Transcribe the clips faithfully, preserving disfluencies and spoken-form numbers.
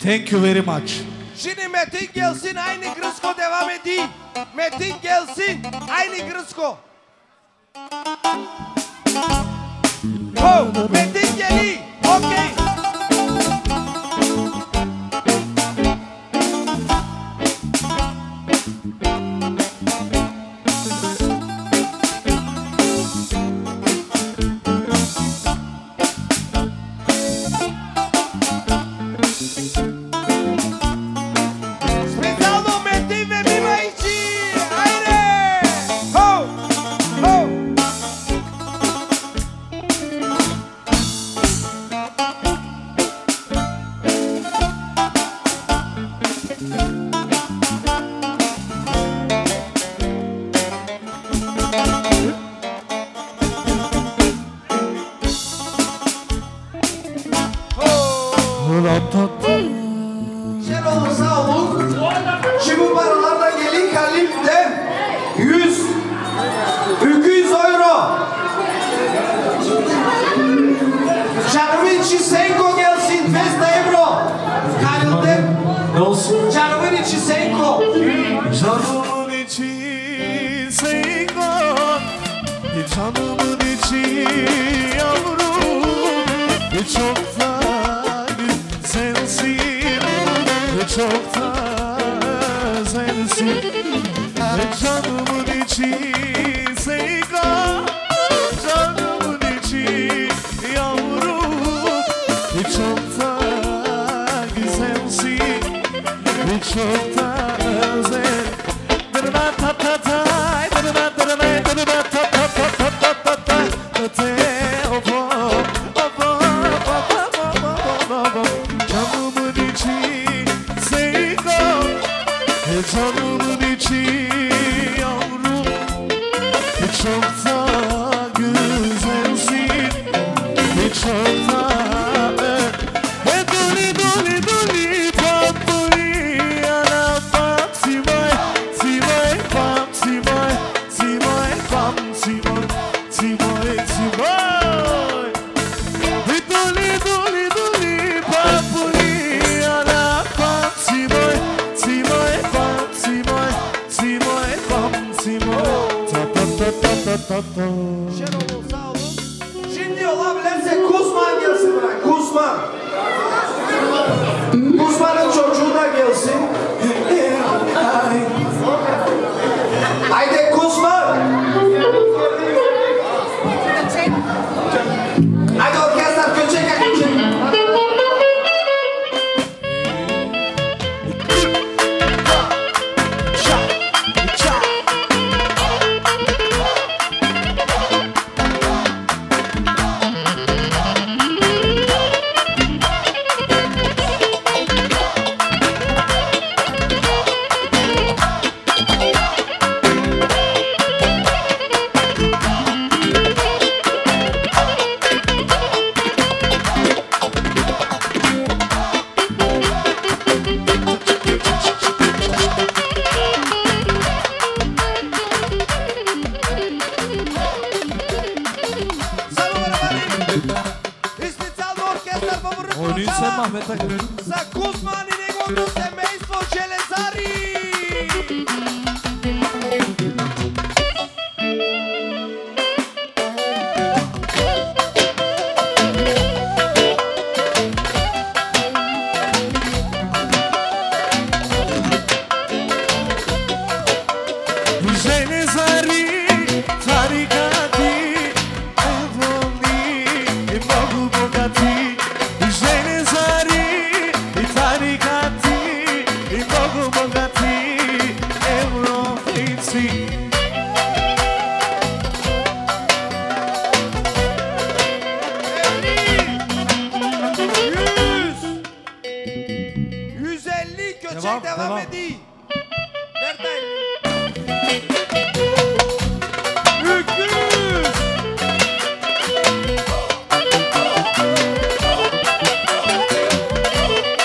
Thank you very much. Şimdi Metin gelsin, aynı Grisko devam edeyim. Metin gelsin, aynı Grisko. Oh, Metin geliyor. Okay.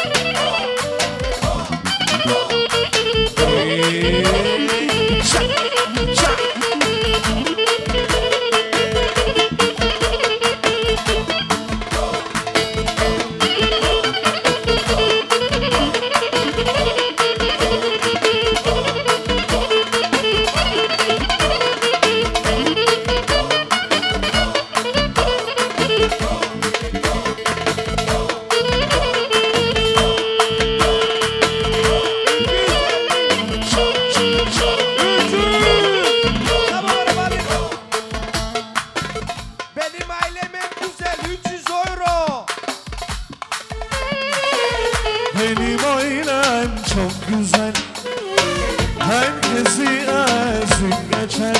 Shut herkesi ezip geçer.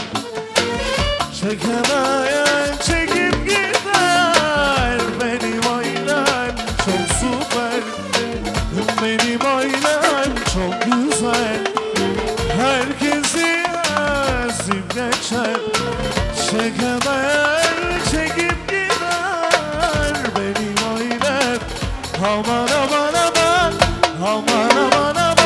Çekemeyen çekip gider. Benim ailem çok süper, benim ailem çok güzel. Herkesi ezip geçer. Çekemeyen çekip gider. Benim ailem aman aman aman, aman aman aman.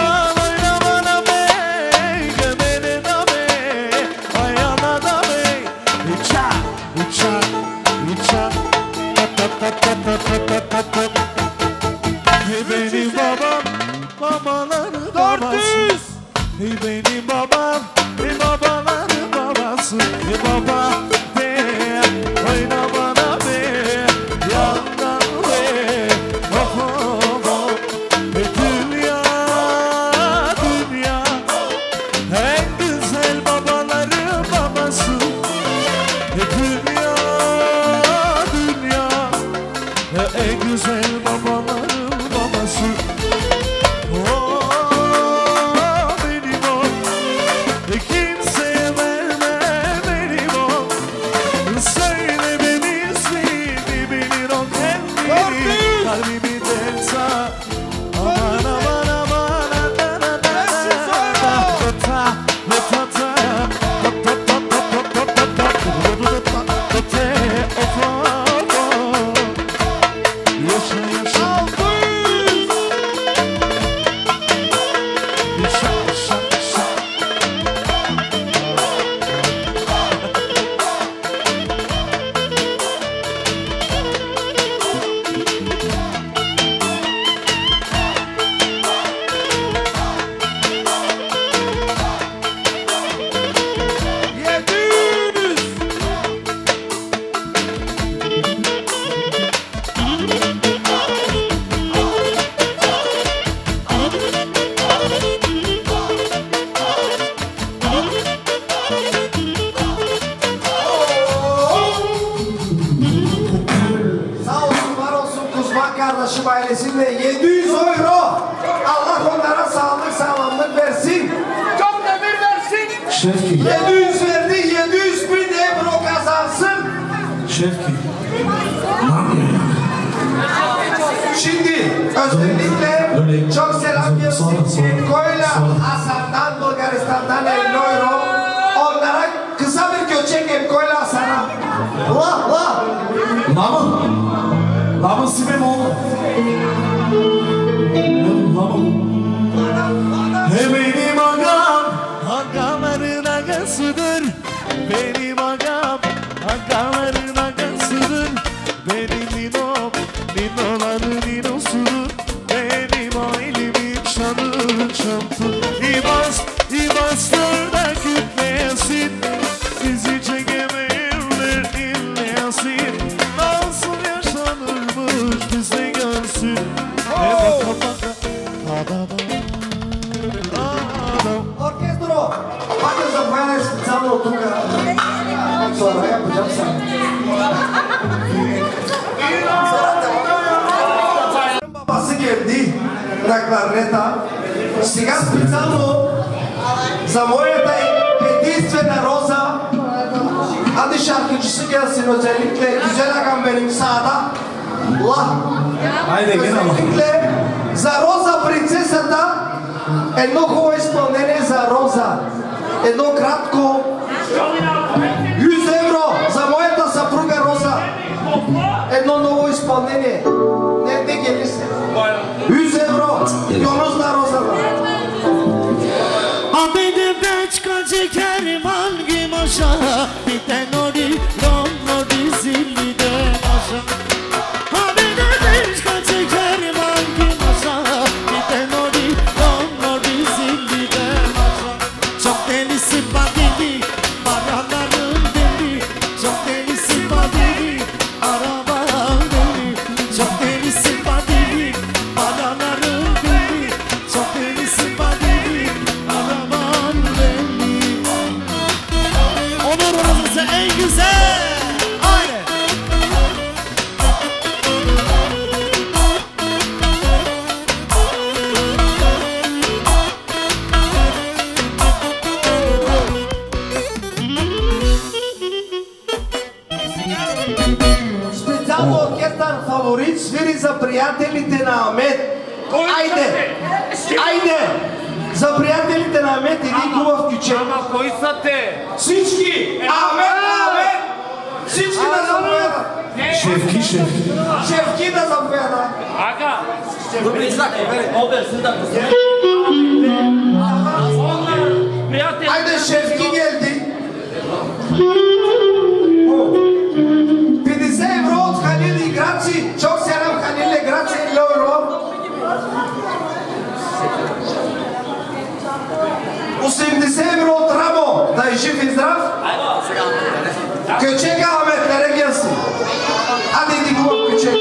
Hey benim babam, babaların babası. Hey benim babam, hey babaların babası. Hey baba be, oyna bana be, yandan be, oh oh oh. Hey dünya, dünya, en güzel babaların babası. Hey dünya, dünya, en güzel babaların babası. Oh benim o, kimseye verme benim o. Söyle benim ismini bilir o kendini. Kalbimi dersa aman aman aman aman Kardeşim ailesinde yedi yüz euro. Allah onlara sağlık sağlamlık versin. Çok demir versin. yedi yüz verdi, yedi yüz bin euro kazansın. Şefki. Şimdi özellikle çok selam gelsin. Koyla Hasan'dan, Bulgaristan'dan elli euro. Onlara kısa bir göçek Koyla Hasan'a. La la. Lama. Lama sibem o. Lama. He benim agam, agaların agasıdır. Benim agam, agaların agasıdır. Benim ninom, ninoların ninosudur. Benim ailemin şanı çantı. İbas, İbaslar da kütleyesin. Bizi çekemeyenler dinleyesin. Nasıl yaşanırmış bize görsün. He baka baka, adada, adam. Orkestro, hadi zamanı spesial olduk. Sonra yapacağım sana. Babası geldi, Raklarneta. Сега специално за моята единствена роза, hadi şarkıcısı gelsin özellikle güzel agam benim sağda. Allah. Haydi gel ama. Özellikle za Роза принцесата едно хубаво изпълнение за Роза. Едно кратко yüz евро за моята съпруга Роза. Едно ново изпълнение. Не, не гели се. yüz евро. Yunus'la Roza'da. Abide beçka çekerim hangi maşa. Bir de nori, rom nori zilliden aşağı. Abide beçka çekerim hangi maşa. Bir de nori, rom nori zilliden aşağı. Çok delisi badili, paraların deli. Çok delisi badili, arabalar deli. Çok delisi badili, paraların deli. Çok delisi badili, arabalar deli. Onur orası en güzel. свири за приятелите на Ахмед. Айде! Айде! За приятелите на Ахмед един хубав кючек. Ама кои са те? Всички! Ахмед, Ахмед! Всички да заповядат! Шефки, шефки. Шефки да заповядат! Ага! Добре, знак, обер, сюда. Приятели! Айде, шефки geldi. петдесет евро от Халил и Граци. Çok selam Halil'e Grazzi elli euro. осемдесет евро от Рамо. Да е жив и здрав. Köçek Ahmetlere gelsin. Hadi idi bu köçek.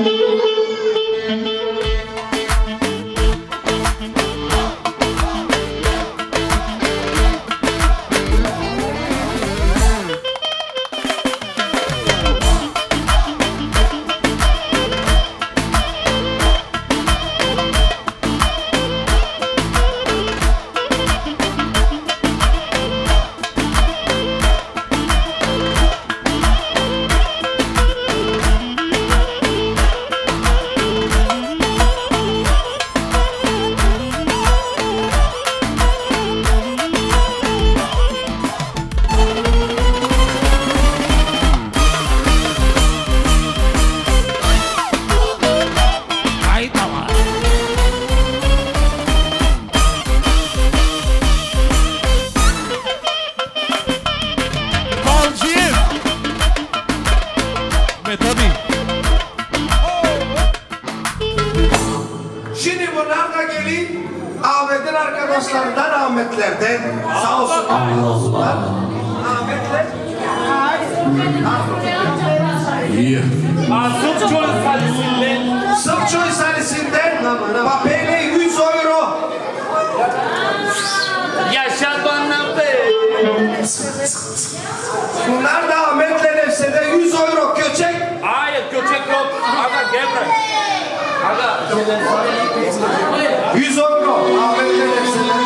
Şimdi bunlar da gelin Ahmet'in arkadaşlarından Ahmetlerden sağ olsun olsunlar. Ahmetler Sırpçoy salisinden Sırpçoy salisinden Papeyle yüz euro. Yaşa bana be! Bunlar da Ahmetler Efse'de yüz euro köçek. Hayır, köçek yok. Aga gel bırak. Aga. yüz euro Ahmetler Efse'de.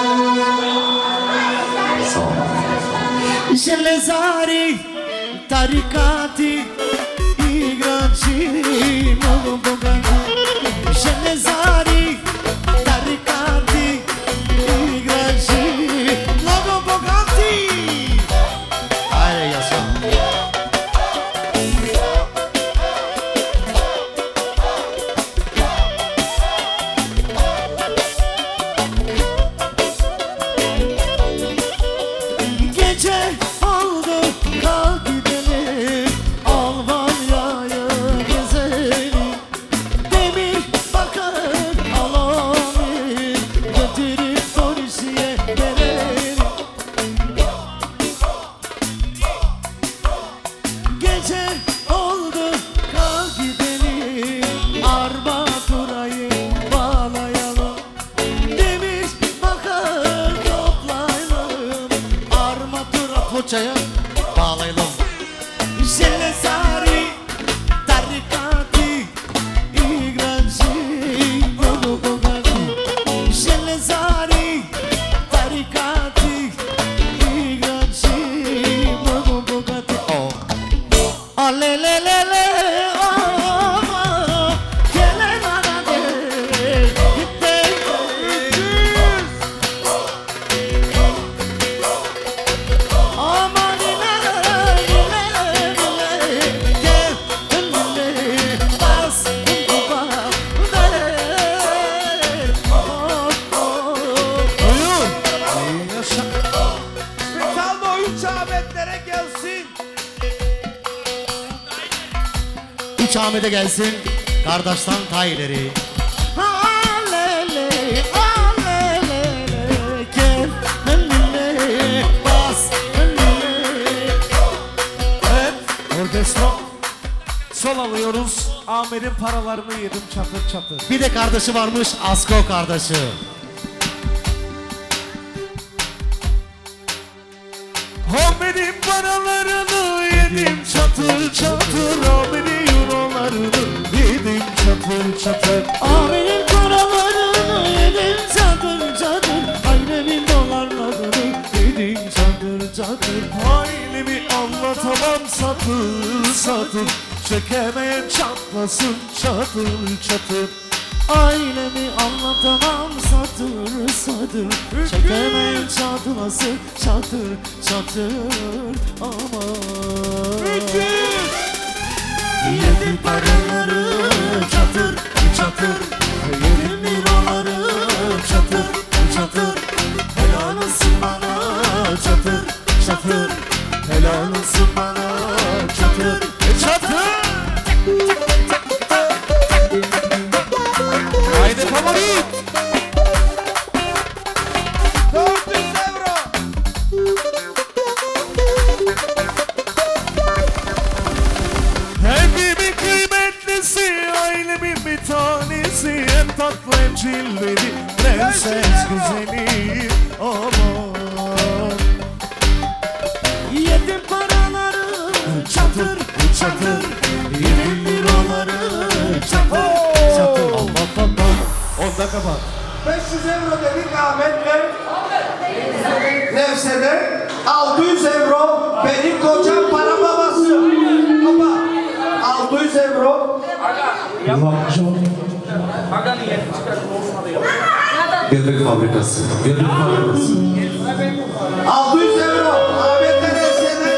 Železari, tarikati, igrači, mnogo bogati. Železari, tarikati, igrači, mnogo bogati. Ajde, jasno. Gece oldu, kalk gidelim Almanya'ya gezelim. Demir bakır alalım, götürüp polisiye verelim. Gece oldu, kalk gidelim Armatura'yı bağlayalım. Demir bakır toplayalım, Armatura poçaya bağlayalım. Železari, tarikati, igrači, mnogo bogati. Železari, tarikati, igrači, mnogo bogati. Oh. Ale le le le, oh, oh, gele bana de, gitti öküz. Aman ile ile ile, gel ile, bas kuba de. Oh, oh, buyur. Salma üç Ahmetlere gelsin. Üç Ahmet'e gelsin, kardeşten tayleri. Alele, alele, gel benimle, bas benimle. Evet, orkestra. Sol alıyoruz. Ahmet'in paralarını yedim çatır çatır. Bir de kardeşi varmış, Asko kardeşi. Ahmet'in paralarını yedim çatır çatır. Ahmet'in eurolarını yedim çatır çatır. Abimin paralarını yedim çadır çadır. Ailemin dolarlarını yedim çadır çadır. Ailemi anlatamam satır satır. Çekemeyen çatlasın çatır çatır. Ailemi anlatamam satır satır. Çekemeyen çatlasın çatır çatır. Aman yedim paraları çatır çatır. Yedim liraları çatır çatır. Helal olsun bana çatır çatır. Helal olsun bana çatır çatır. Haydi favorit. dört yüz euro. Kendimin kıymetlisi, ailemin bir tanesi. En tatlı en cilveli, prenses güzeli. Aman Yedim paraları çatır çatır. Yedim liraları çatır çatır. Allah Allah. onda kapat. beş yüz euro dedik Ahmet'le. Nevse'de altı yüz euro benim kocam para babası. Baba altı yüz euro. Aga niye çıkartıp olmadı ya? Göbek fabrikası. Göbek fabrikası. altı yüz euro Ahmet'le Nevse'de.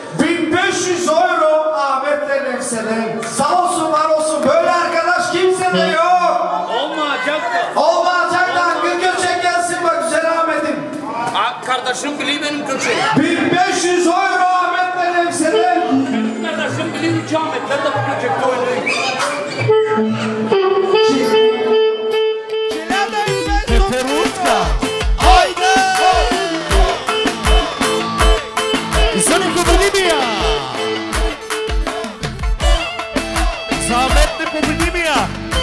bin beş yüz euro Ahmet'le Nefse'den. Sağ olsun var olsun böyle arkadaş kimse Kardeşim biliyor benim köçeğim. bin beş yüz euro Ahmet'le Nevse'den. Kardeşim biliyor ki Ahmetler de bu köçekte oynayın. Perutka. Haydi. İnsanın Popidimia. Zahmetli Popidimia.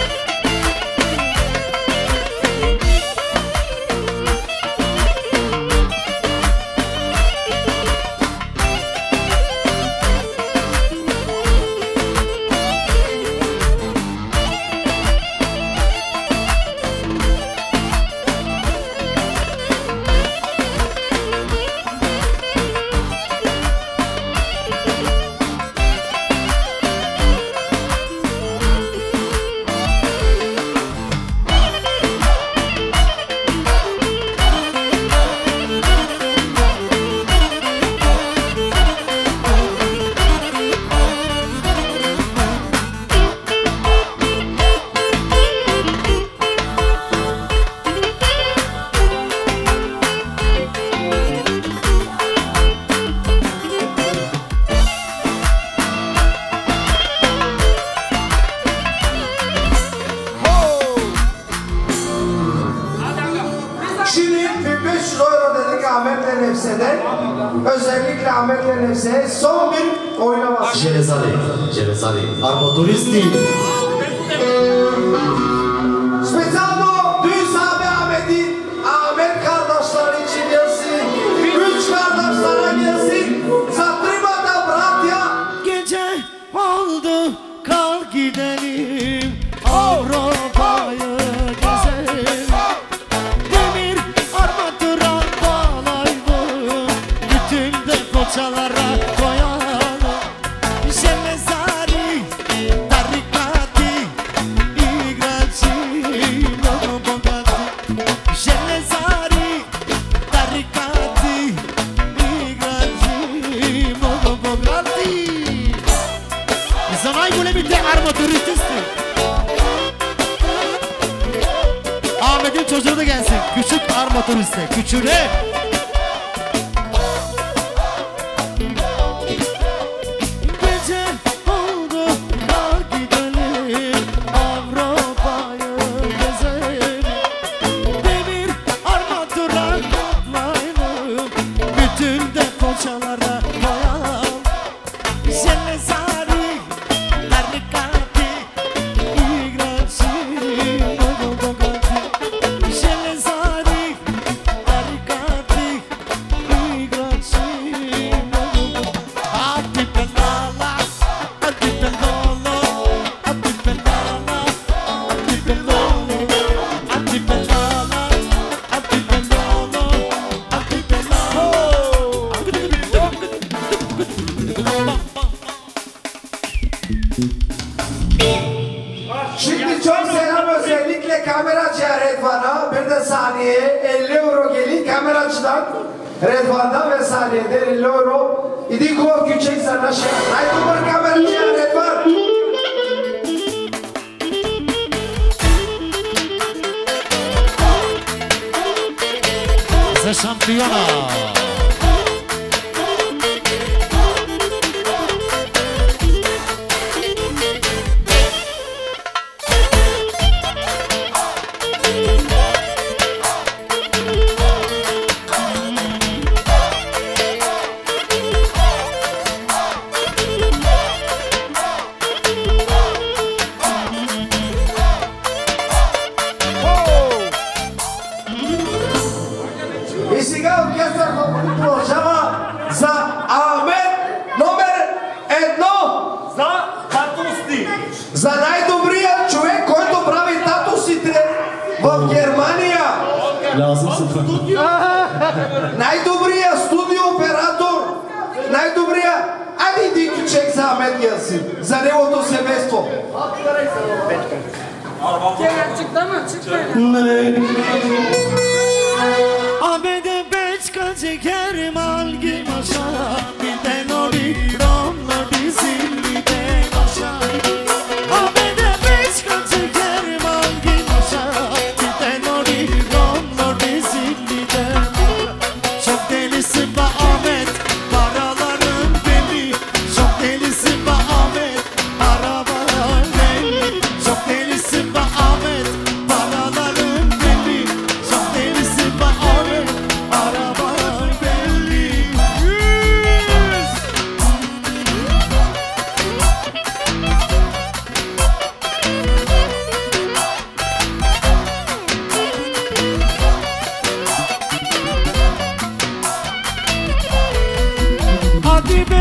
Özellikle Ahmet'le Nefse'ye son bir oynaması. Jelezade, Jelezade. Armaturisti. Specialno Düz abi Ahmet'in, Ahmet kardeşler için gelsin. Üç kardeşlere gelsin. Zatrimata bratya. Gece oldu, kal gidelim Avrupa'yı gezelim. Demir armatura bağlayalım, bütün depoçalara koyalım. Jelezari, tarikati, igraci, logo bogati. Jelezari, tarikati, igraci, logo bogati. Zanay böyle bir de armaturististi. Ahmet'in çocuğu da gelsin. Küçük armaturiste. Küçüğüne. Gece oldu, kal gidelim Avrupa'yı gezelim. Demir armatura katlayalım, bütün depoçalara koyalım. Jelezari, tarikati, igraci, logo bogati. Jelezari, tarikati, igraci, logo bogati. Ati pelala, ati pelolo, ati pelala, ati pelolo, ati pelala, ati pelolo, ati pelolo. Şimdi çok selam özellikle kameracıya Redvan'a. Bir de saniye elli euro geliyor kameracıdan. Redvan'dan ve saniyede elli euro. İdi kuva küçük sana şey. Haydi var kameracıya Redvan. Esa şampiyona. I сега оркестър продължава за Ахмед номер едно. За татусти. За най-добрия човек, който прави татусите в Германия. Lazımsın. Най-добрия студио оператор. Най-добрия. Айде един кючек за Ахмед gelsin. За неговото семейство. Çıktı mı? Çıktı. Ahmet'e beçka çeker malgi maşa. Bir de nori romla dizilli de maşa. Ahmet'e beçka çeker malgi maşa. Bir de nori romla dizilli de. Çok de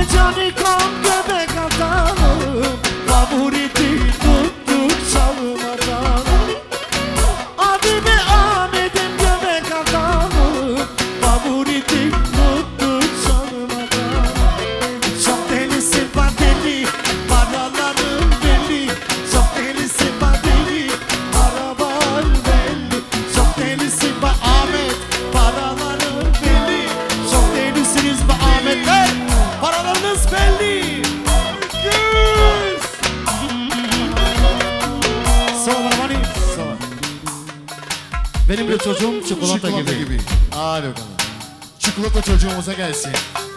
Canikom göbek atalım, favoriti tuttuk çalmadan. Abime Ahmet'im göbek atalım, favoriti tuttuk çalmadan. Çok delisi var deli, paralarım belli. Çok delisi var deli, araban belli. Çok delisi var Ahmet, paralarım belli. Çok delisiniz be Ahmetler, paralarınız belli. Göz. Sağ ol Ramani. Sağ ol. Benim bir çocuğum çikolata, Çikolata gibi. gibi. Hadi bakalım. Çikolata çocuğumuza gelsin.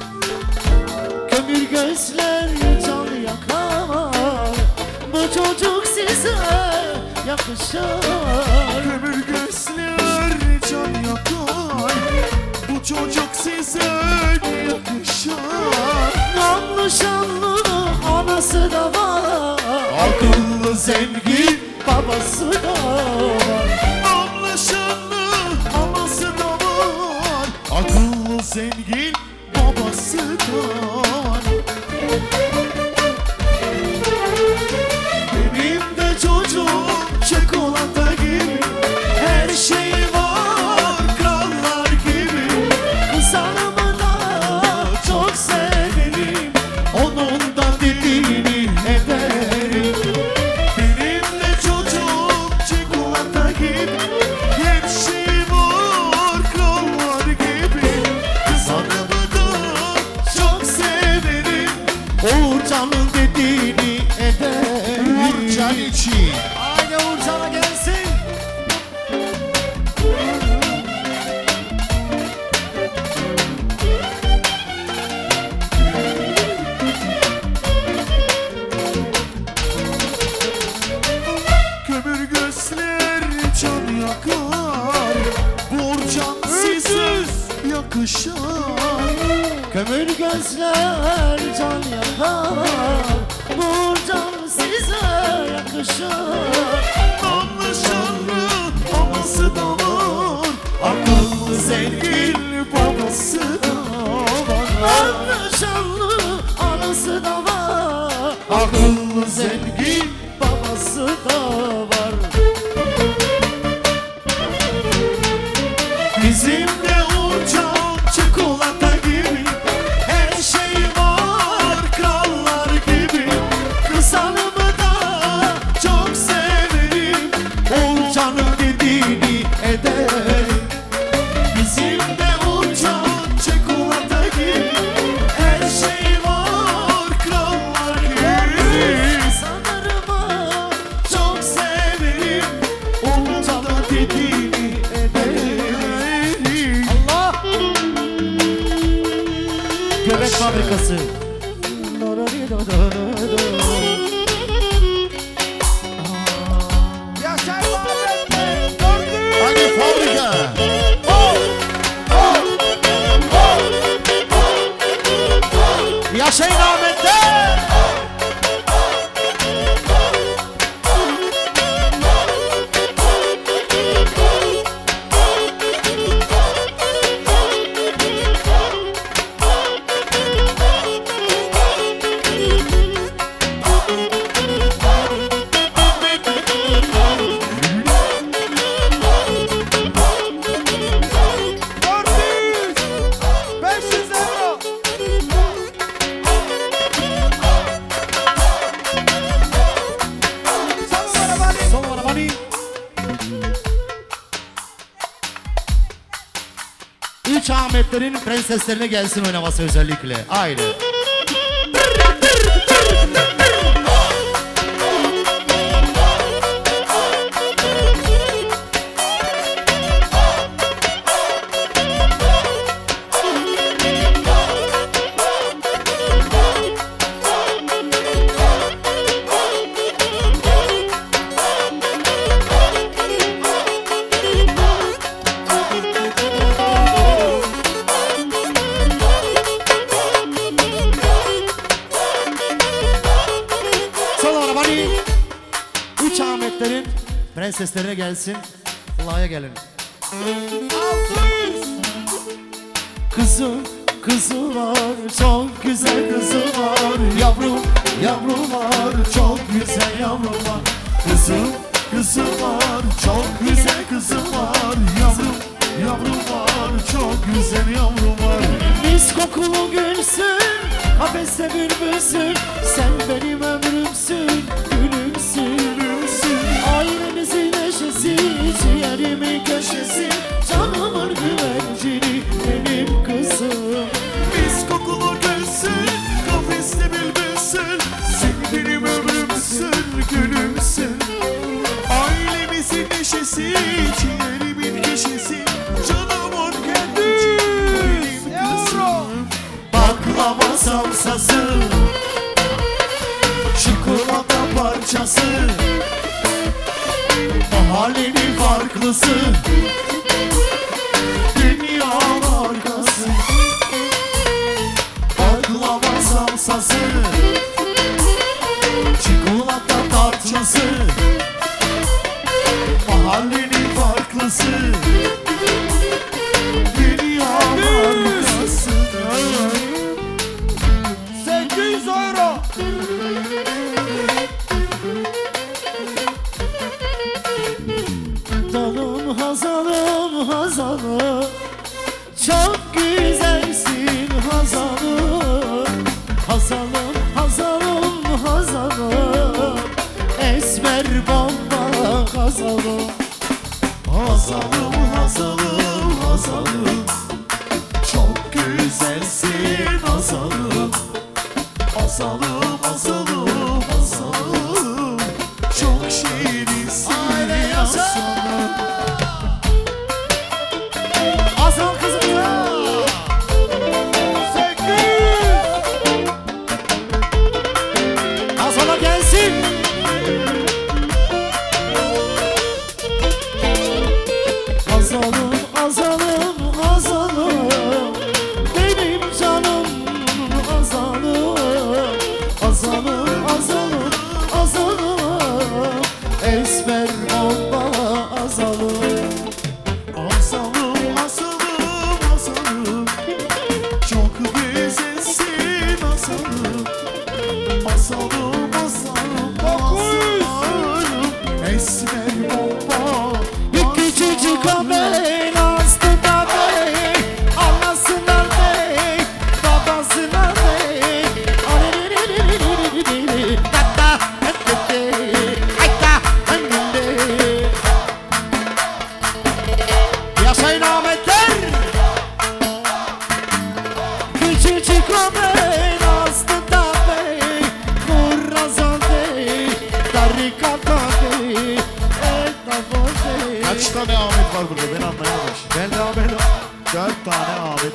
Kömür gözler can yakar, bu çocuk size yakışır. Kömür gözler can yakar, bu çocuk size yakışır. Namlı şanlı anası da var, Akıllı zengin, babası da var. anlaşanlı aması da var. Akıllı zengin, babası da var. Benim de çocuğum çikolata gibi, her şey var krallar gibi. Kızlarımı da çok severim, onun da dediğini ederim. Benim de çocuğum çikolata gibi, her şey var krallar gibi. Kızlarımı da Çok severim, Uğurcan'ın dediğini ederim. Uğurcan için. Haydi Uğurcan'a gelsin. Kömür gözler can yakar, Uğurcan size yakışır. Kömür gözler can yakar, Uğurcan size yakışır. Anlaşanlı aması da var, akıllı zengin babası da var. Anlaşanlı anası da var, Akıllı zengin, babası da var. bizim de Uğurcan çikolata gibi, her şey var krallar gibi. Kızlarımı da çok severim, Uğurcan'ın dediğini ederim. bizim de Uğurcan çikolata gibi, her şey var krallar gibi. Sanırım Çok severim, Uğurcan'ın dediğini ederim. Allah! Göbek fabrikası. Hadi fabrika. Yaşayın Ahmet'te! Son arabanı. Üç Ahmetlerin prenseslerine gelsin oynaması özellikle. Haydi. Son arabanı. Üç Ahmetlerin prenseslerine gelsin. Allah'a gelin. Kızım kızı var, çok güzel kızı var. Yavrum, yavrum var, çok güzel yavrum var. Kızım, kızım var, çok güzel kızım var. Yavrum, yavrum var, çok güzel yavrum var. Mis kokulu gülsün, kafeste bülbülsün. Sen benim ömrümsün, gülümsün, gülümsün. Ailemizin neşesi, ciğerimin köşesi. Canımın güvencini, benim kızım. Mis kokulu gülsün, kafeste bülbülsün. Sen benim ömrümsün, gülümsün. Ailemizin neşesi, ciğerimin köşesi. Canımın güvencini, benim kızım. Baklava salsası, çikolata parçası. Mahallenin farklısı, dünya markası. Baklava salsası, çikolata parçası. Mahallenin farklısı, dünya markası. sekiz yüz euro. Dalım hazalım hazalım, çok güzelsin hazalım. Hazalım hazalım hazalım, esmer bomba hazalım. Hazalım hazalım hazalım, çok güzelsin hazalım. Hazalım hazalım hazalım, çok şirinsin hazalım. Hazal kızım ya. Hazal'a gelsin. Hazalım hazalım hazalım, benim canım hazalım. Hazalım hazalım hazalım, esmer bomba hazalım. Hazalım hazalım hazalım, çok güzelsin hazalım. Hazalım hazalım hazalım, esmer bomba. Küçücük ağabey, aslında bey, anasına bey, babasına bey. Yaşayın Ahmetler. Küçücük ağabey, aslında bey, Kurrazan bey, Tarikata bey, Etnafo bey. Kaç tane Ahmet var burada ben anlayamadım. Ben de Ahmet, dört tane Ahmet.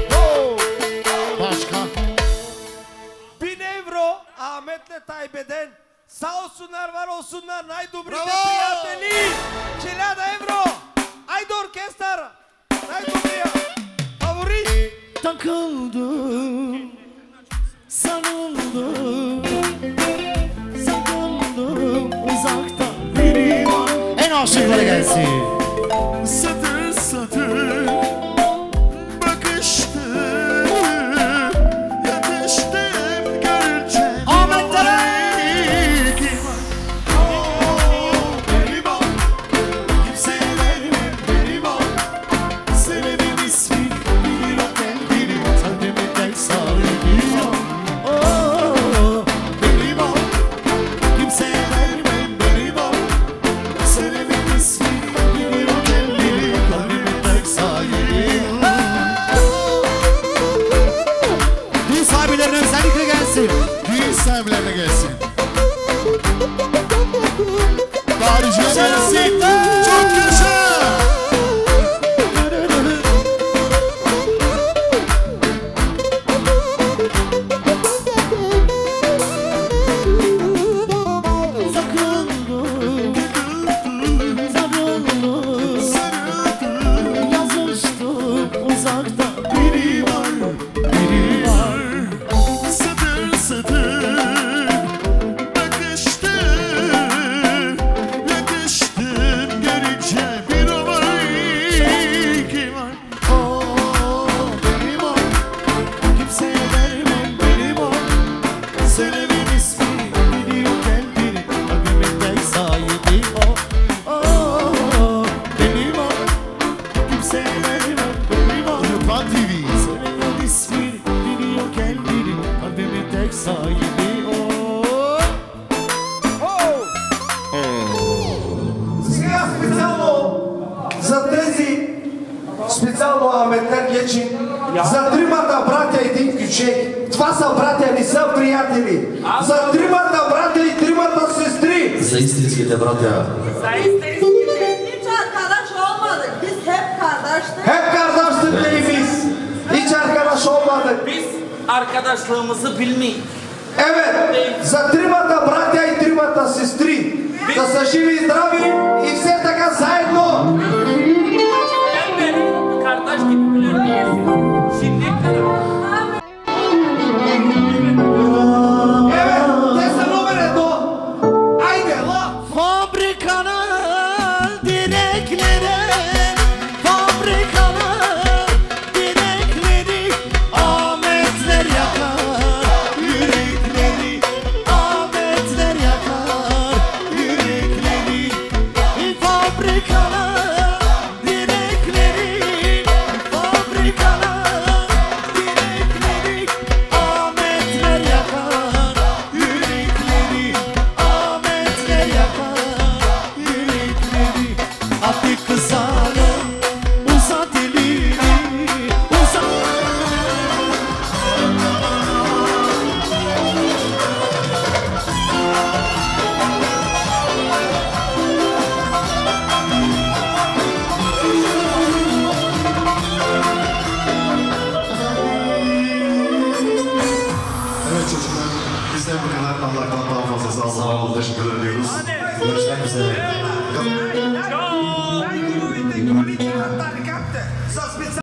Başka? bin euro Ahmet'le Tayyip'den. Sağ olsunlar, var olsunlar. Najdobrite Bravo! prijatelji. Hiljada euro. Ajde orkestar. Najdobrija. Favorit. Takıldım, sarıldım, sakındım uzakta biri var. En aşıkları gelsin. Satır satır bakıştım, yatıştım görünce. Ahmet'lere kim var? Oh, benim o, kimseye vermem benim o. Severim ismi, bilir o kendini, kalbimin tek sahibi o. Oh, benim o, kimseye vermem benim o. Severim ismi, bilir o kendini, kalbimin tek sahibi o. Düğün sahiplerine özellikle gelsin. Düğün sahiplerine gelsin. Tarihçiye gelsin. Çok yaşa. Sakındım, sarıldım, yazıştım uzakta biri var, biri var. Satır satır bakıştım, yakıştım görünce bir o var, iki var. Oh, benim o, Söylemin ismini biliyorken biri kalbimin tek sahibi o. Oh, benim o. Kimseye vermem benim o. Rıdvan T V. Söylemin ismini biliyorken biri kalbimin tek sahibi o. Сега специално за тези, специално Ахметер Гечин, за тримата братя един кючек. Това са братя, не са приятели. За тримата братя и тримата сестри. За истинските братя. Hiç arkadaş olmadık. Biz hep kardeştik. Hep kardeştik değil biz. Hiç arkadaş olmadık. Biz arkadaşlığımızı bilmeyiz. Evet, за тримата братя и тримата сестри. Да са живи и здрави и все така заедно. Ben beni kardeş gibi biliyorum. Şimdiye kadar. Evet, те са номер едно. Айде, ла! Fabrikanın direkleri, fabrikanın direkleri, Ahmetler yakar yürekleri, Ahmetler yakar yürekleri. Fabrikanın direkleri, fabrikanın direkleri, Ahmetler yakar yürekleri, Ahmetler yakar yürekleri. Hadi kızarım, uzat elini, uzat. Evet çocuklar, bizden bu kadar. Allah'tan daha fazlası Allah'a teşekkür ediyoruz. Görüşmek üzere. За специално